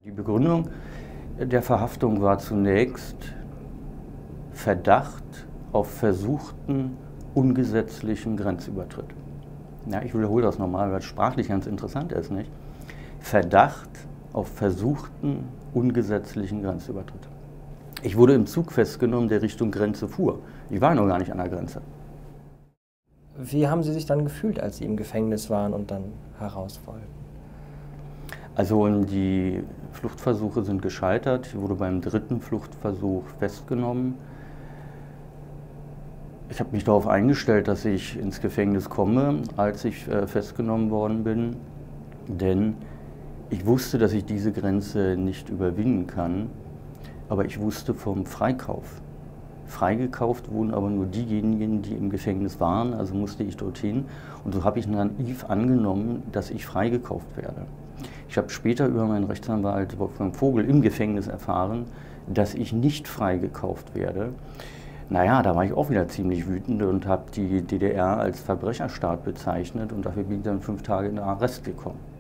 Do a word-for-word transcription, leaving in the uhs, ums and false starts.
Die Begründung der Verhaftung war zunächst Verdacht auf versuchten ungesetzlichen Grenzübertritt. Ja, ich wiederhole das nochmal, weil es sprachlich ganz interessant ist, nicht? Verdacht auf versuchten ungesetzlichen Grenzübertritt. Ich wurde im Zug festgenommen, der Richtung Grenze fuhr. Ich war noch gar nicht an der Grenze. Wie haben Sie sich dann gefühlt, als Sie im Gefängnis waren und dann heraus wollten? Also die Fluchtversuche sind gescheitert. Ich wurde beim dritten Fluchtversuch festgenommen. Ich habe mich darauf eingestellt, dass ich ins Gefängnis komme, als ich äh, festgenommen worden bin. Denn ich wusste, dass ich diese Grenze nicht überwinden kann. Aber ich wusste vom Freikauf. Freigekauft wurden aber nur diejenigen, die im Gefängnis waren, also musste ich dorthin. Und so habe ich naiv angenommen, dass ich freigekauft werde. Ich habe später über meinen Rechtsanwalt Wolfgang Vogel im Gefängnis erfahren, dass ich nicht freigekauft werde. Naja, da war ich auch wieder ziemlich wütend und habe die D D R als Verbrecherstaat bezeichnet und dafür bin ich dann fünf Tage in den Arrest gekommen.